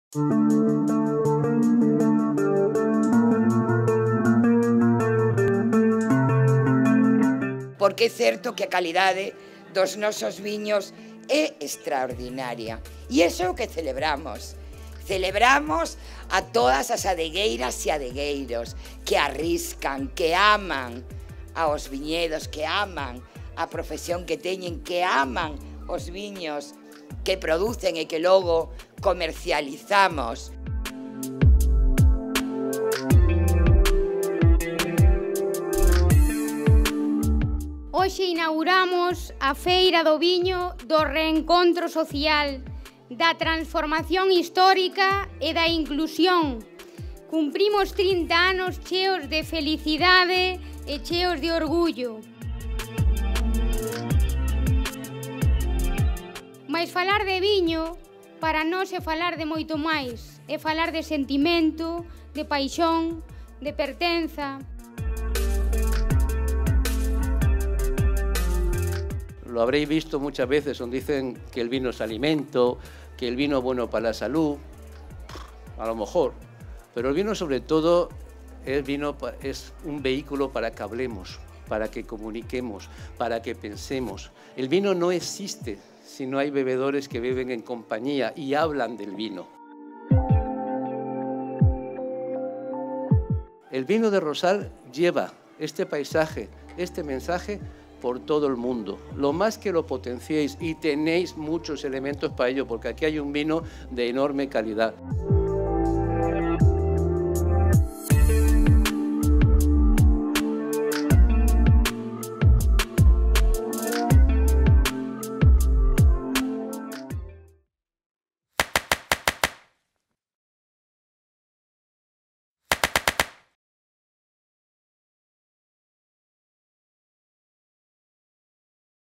Porque é certo que a calidade dos nosos viños é extraordinaria. E iso é o que celebramos. Celebramos a todas as adegueiras e adegueiros que arriscan, que aman aos viñedos, que aman a profesión que teñen, que aman os viños que producen e que logo comercializamos. Hoxe inauguramos a Feira do Viño do reencontro social, da transformación histórica e da inclusión. Cumprimos 30 anos cheos de felicidade e cheos de orgullo. Mais falar de viño, para nós é falar de moito máis. É falar de sentimento, de paixón, de pertenza. Lo habréis visto muchas veces donde dicen que el vino es alimento, que el vino es bueno para la salud, a lo mejor, pero el vino sobre todo es un vehículo para que hablemos, para que comuniquemos, para que pensemos. El vino no existe si no hay bebedores que beben en compañía y hablan del vino. El vino de Rosal lleva este paisaje, este mensaje por todo el mundo. Lo más que lo potenciéis, y tenéis muchos elementos para ello, porque aquí hay un vino de enorme calidad.